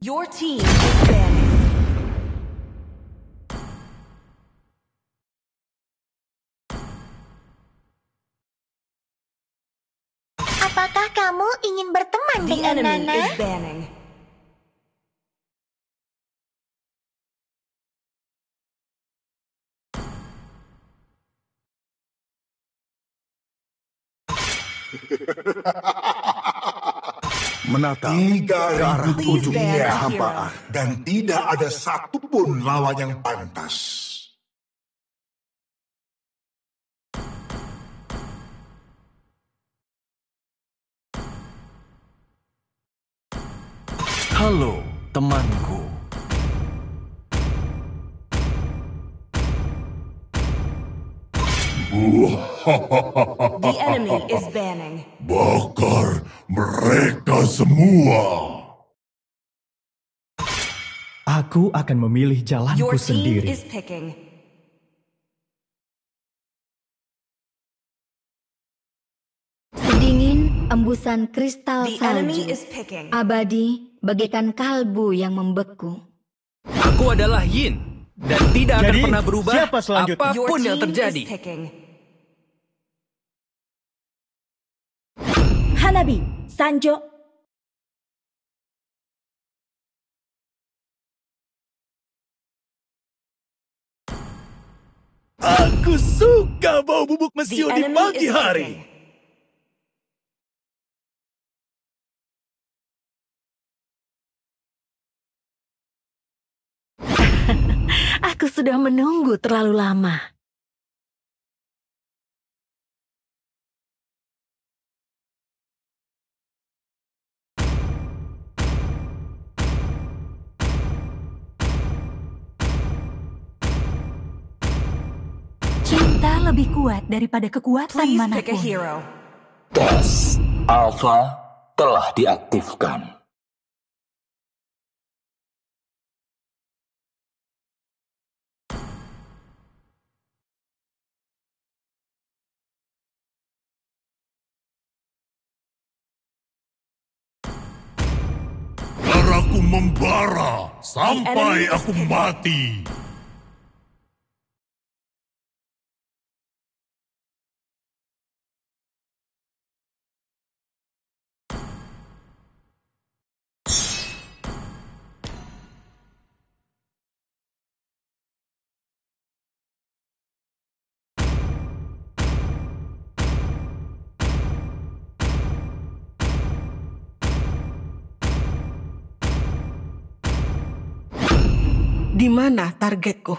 Your team is banning. Apakah kamu ingin berteman The dengan enemy Nana? is banning. Menatap 3.000 Please ban dunia a hampaan dan tidak ada satupun lawan yang pantas. Halo, temanku. The enemy is banning. Bakar mereka semua. Aku akan memilih jalanku Your team sendiri. is picking. Sedingin embusan kristal The enemy salju. is picking. Abadi bagaikan kalbu yang membeku. Aku adalah Yin dan tidak akan Jadi, pernah berubah siapa selanjutnya? Your apapun yang team terjadi. is picking. Hanabi, Sanjo. Aku suka bau bubuk The mesio di enemy pagi is hari. picking. Aku sudah menunggu terlalu lama. Cinta lebih kuat daripada kekuatan Please pick a manapun. hero. Tes Alpha telah diaktifkan. Darahku membara sampai enemy is aku picking. mati. Di mana targetku?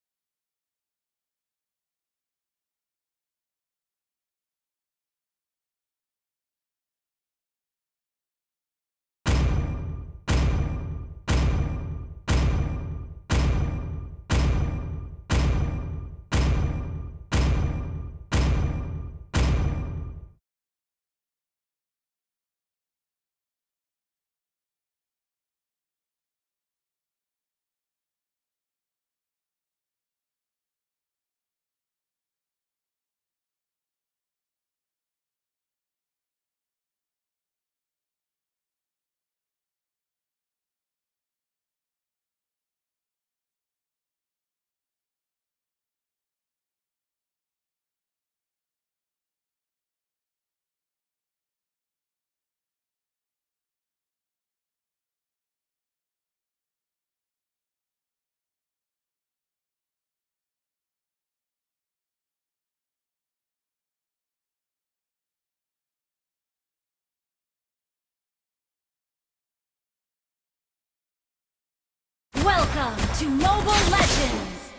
Welcome to Mobile Legends!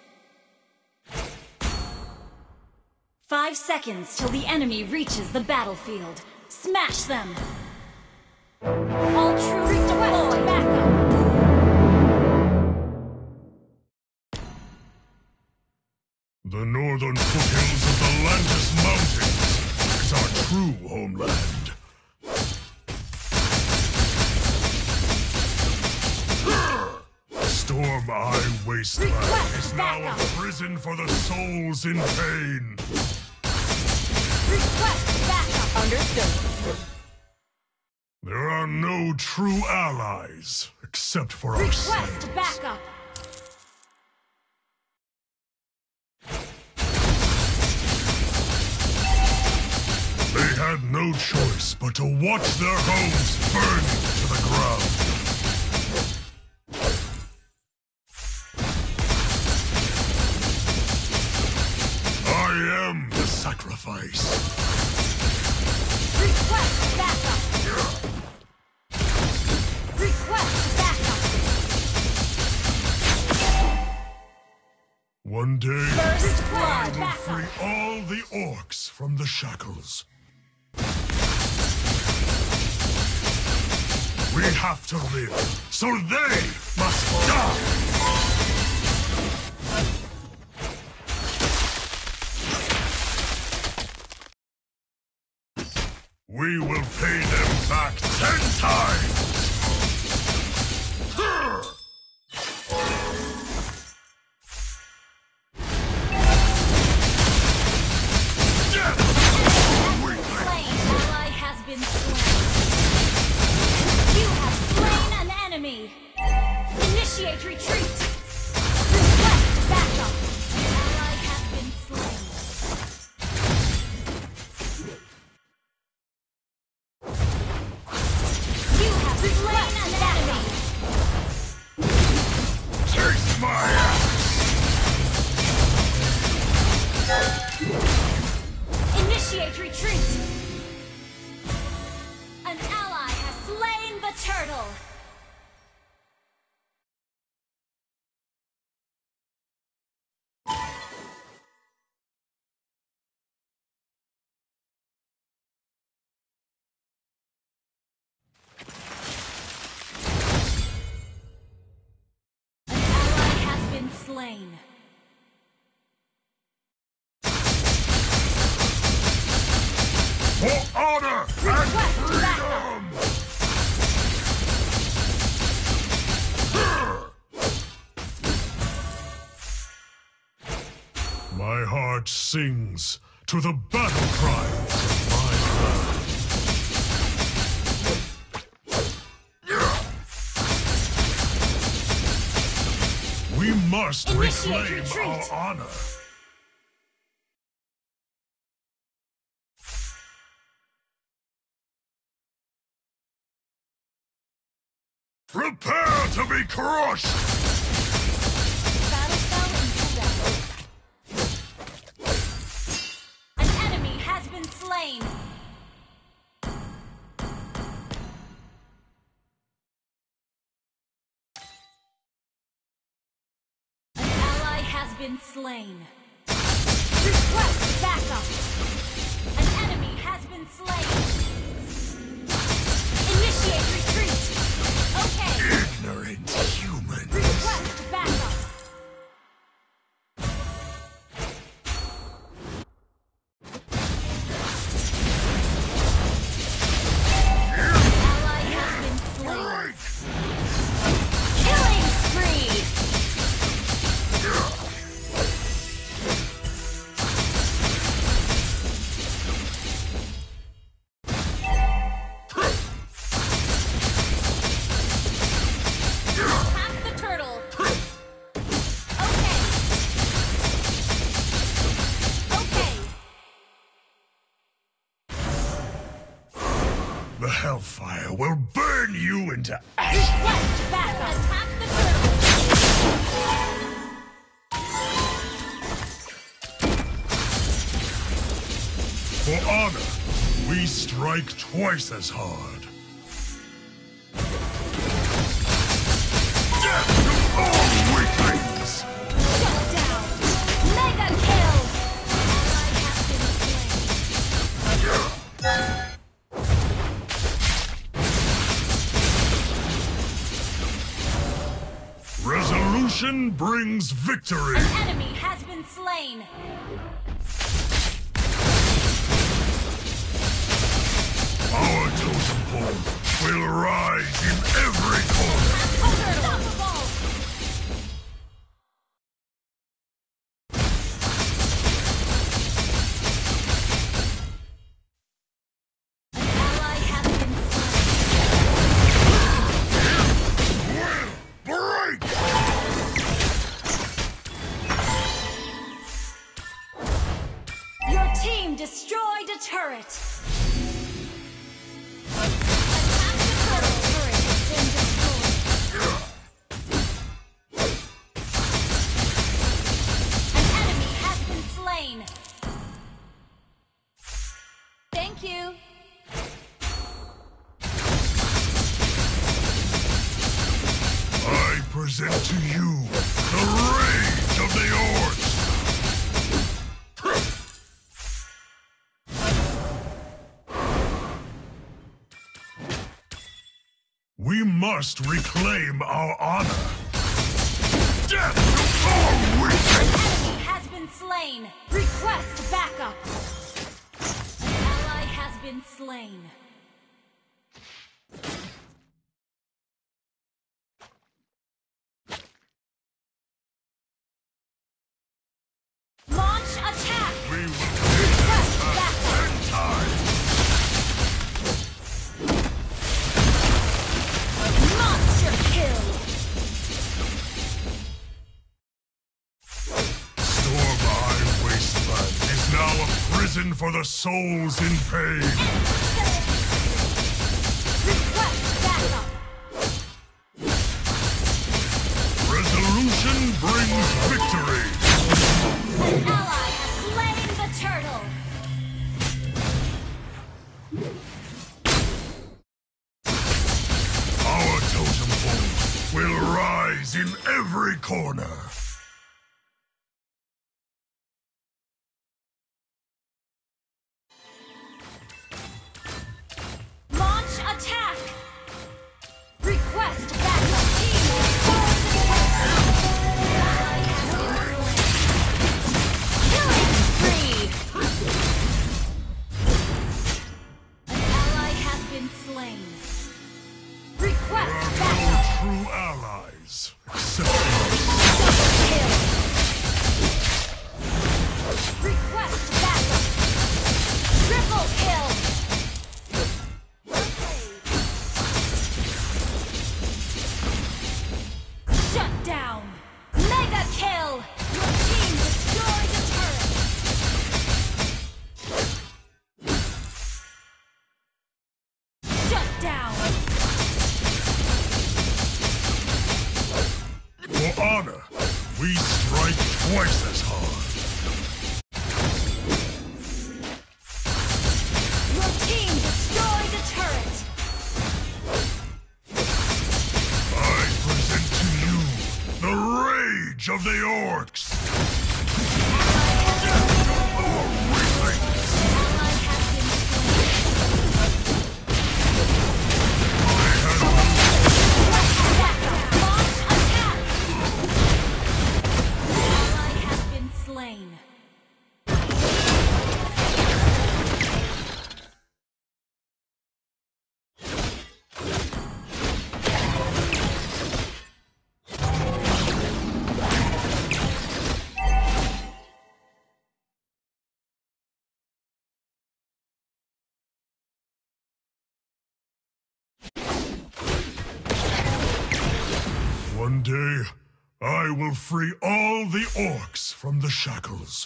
5 seconds till the enemy reaches the battlefield. Smash them! All troops deployed. Backup! The northern foothills of the Landis Mountains is our true homeland. Storm Eye Wasteland Request is now a backup. prison for the souls in pain. Request backup! Understood. There are no true allies except for ourselves. Request backup. They had no choice but to watch their homes burning to the ground. I am the sacrifice. Request backup. Request backup. One day, First I blood. will free all the orcs from the shackles. We have to live, so they must die! We will pay them back 10 times! Slain ally has been slain. You have slain an enemy. Initiate retreat. Request backup. Ally has been slain. You have slain an enemy. Taste my axe! Initiate retreat. An ally has slain the turtle. An ally has been slain. For honor and Request freedom! My heart sings to the battle cry of my land. We must Initiate reclaim retreat. our honor. Prepare to be crushed! Battle fell into battle. An enemy has been slain. An ally has been slain. Request backup. An enemy has been slain. Initiate retreat. Okay. Ignorant humans. Request backup. Ally has been slain. Killing spree. Attack the turtle. Okay. Okay. The hellfire will burn you into ash. Request backup. Attack the turtle. For honor, we strike twice as hard. Death to all weaklings! Shut down. Mega kill. Ally has been slain. Resolution brings victory! An enemy has been slain. Our totem pole will rise in every corner! Unstoppable. An ally has been slain. turret! Attack the turret! Turret has been destroyed. An enemy has been slain. Thank you. I present to you the rage of the Orcs! We must reclaim our honor. Death to all weakness! An enemy has been slain. Request backup. An ally has been slain. Launch attack. We will Request backup. in time! Monster kill. Stormheim Wasteland is now a prison for the souls in pain. Request backup. Resolution brings victory. An ally has slain the turtle. Our totem pole will rise in every corner. Launch attack. Request backup. Team killing spree. An ally has been slain. Request No backup. true allies except us. Kill. Request backup. Triple kill. Shut down. Mega kill. Your team destroyed the turret. Shut down. For honor, we strike twice as hard. Your team destroyed the turret. I present to you the rage of the Orcs. Death to all weaklings. Ally has been slain. I have Request backup. Launch attack. Ally has been slain. One day, I will free all the Orcs from the shackles.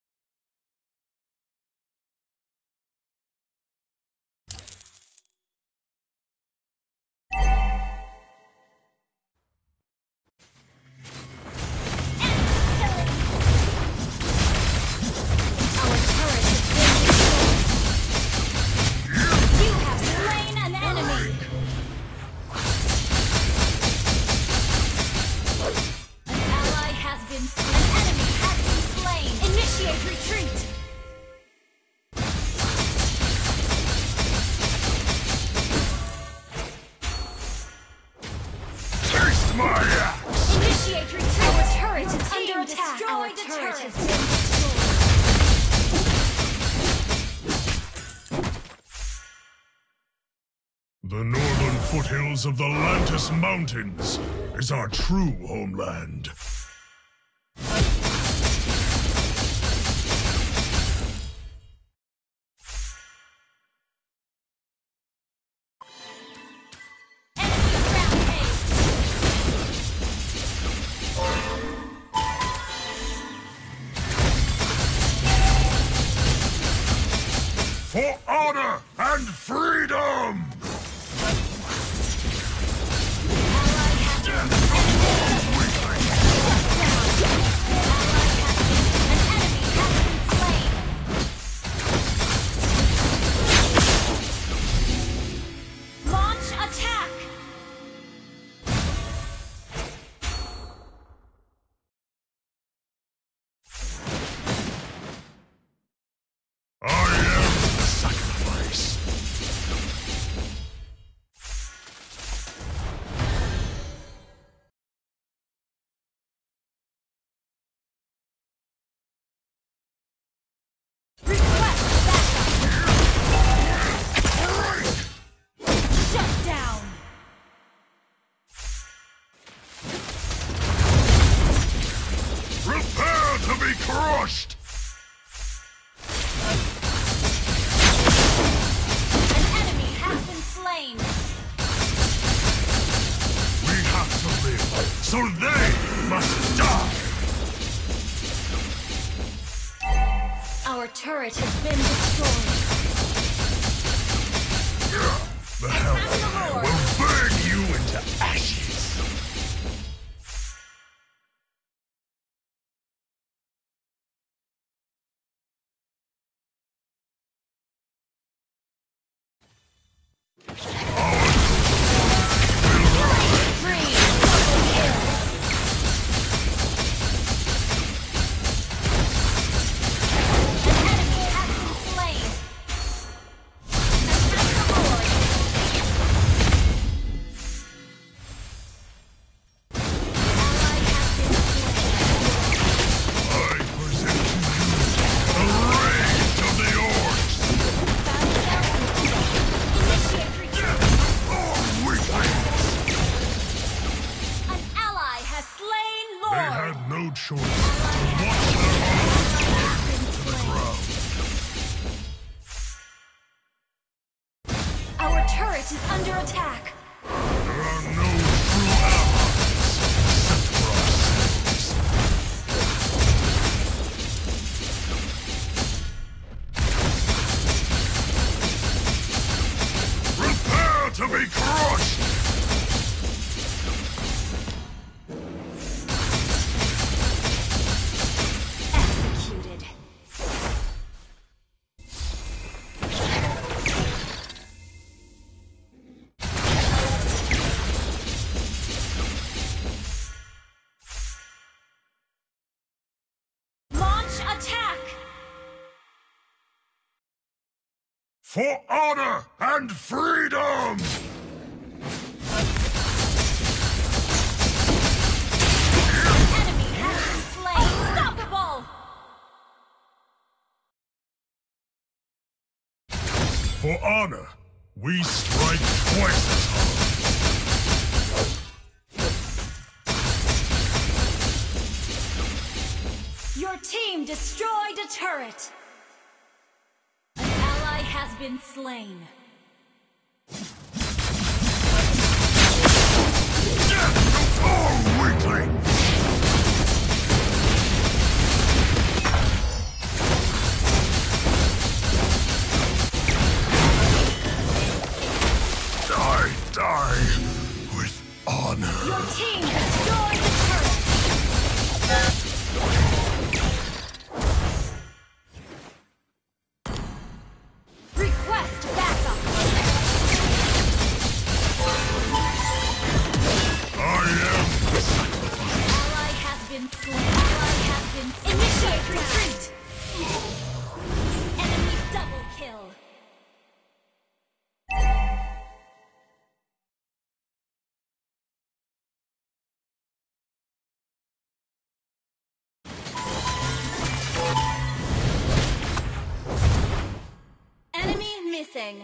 Our turret has been destroyed. You have slain an enemy. An ally has been slain. An enemy has been slain. Initiate retreat. Taste my axe! Initiate retreat. Our turret is under attack. Our turret has been destroyed. The northern foothills of the Lantis Mountains is our true homeland. Enemy rampage. crushed! An enemy has been slain. We have to live, so they must die! Our turret has been destroyed. The Hellfire will burn you into ashes! No choice but to watch their arms burn to the ground. Our turret is under attack. There are no true allies except for ourselves. Prepare to be crushed! For honor and freedom! Enemy has been slain! Unstoppable! For honor, we strike twice as hard. Your team destroyed a turret! Has been slain. Oh, weakling! Die with honor. Your team destroyed the turret. Request backup. I am the sacrifice. Ally has been slain. Ally has been slain. Initiate retreat. Enemy double kill. Missing.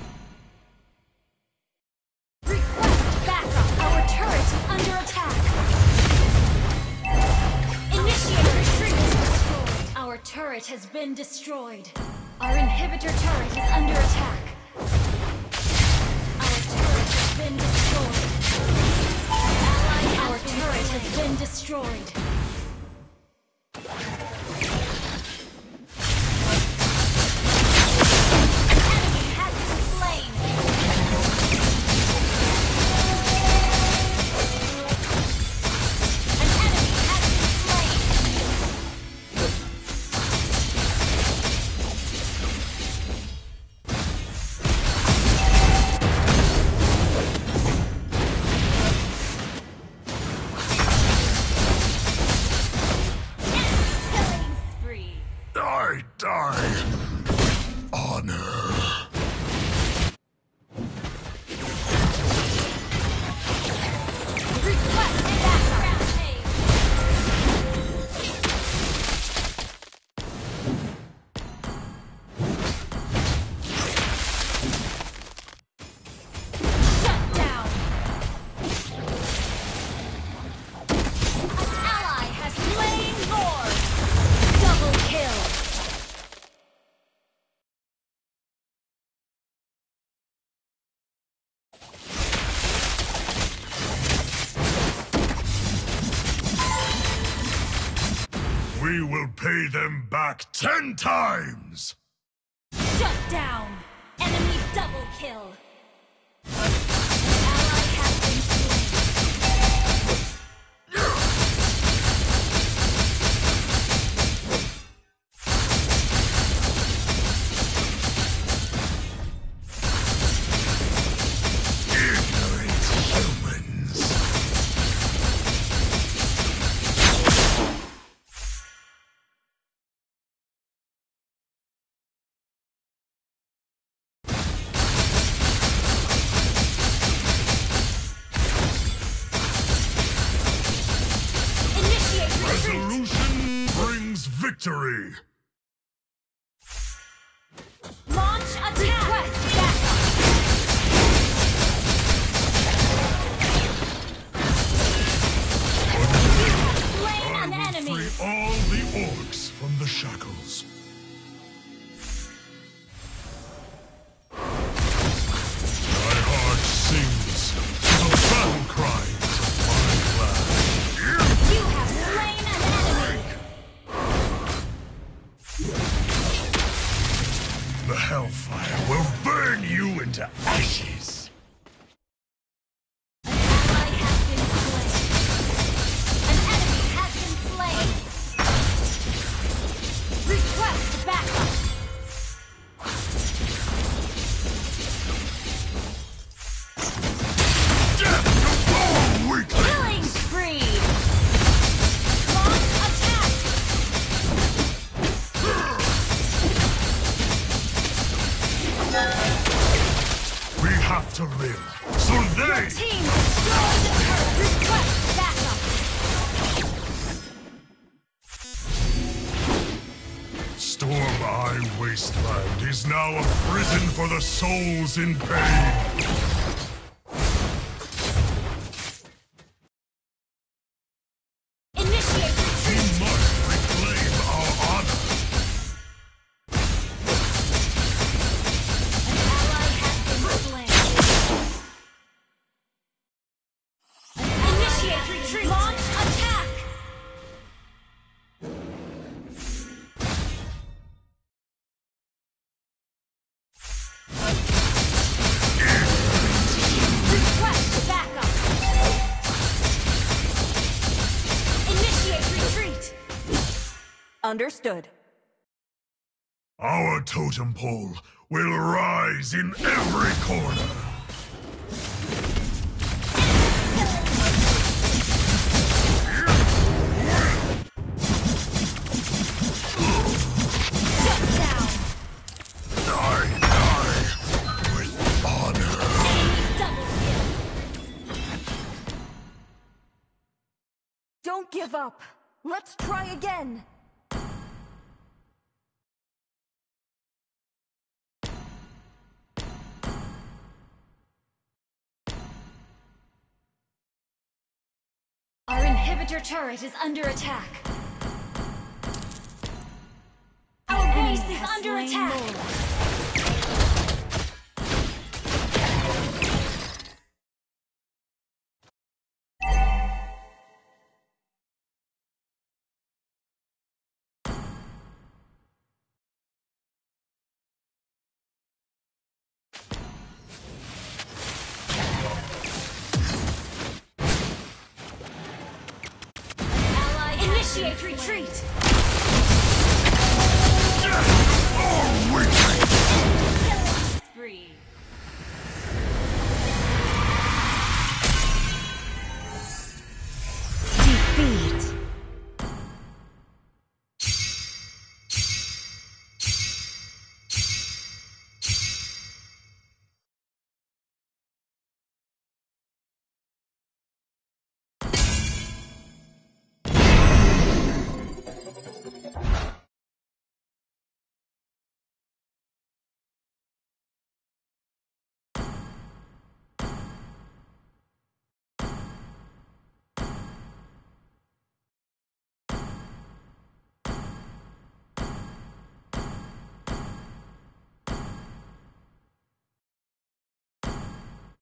Request backup. Our turret is under attack. Initiate retreat. Our turret has been destroyed. Our inhibitor turret is under attack. Our turret has been destroyed. Our turret has been destroyed. We will pay them back 10 times! Shut down! Enemy double kill! An ally has been slain. Ignorant humans! Initiate retreat! Resolution brings victory! Launch attack! Request backup! You have slain I an will enemy! free all the orcs from the shackles. My heart sings to the battle cries of my clan. You have slain an enemy! The hellfire will burn you into ashes. An ally has been slain. An enemy has been slain. Request backup. Death to all weaklings! Killing spree. Launch attack. We have to live, so they... Team destroyed the turret. Request backup. Storm Eye Wasteland is now a prison for the souls in pain. Initiate We retreat. must reclaim our honor. An ally has been slain. Initiate retreat. Launch attack. Request backup. Initiate retreat. Understood. Our totem pole will rise in every corner. Shut down. Die with honor. Double kill. Don't give up. Let's try again. Our inhibitor turret is under attack. Our base is under attack. Ally initiate retreat. Death to all weaklings!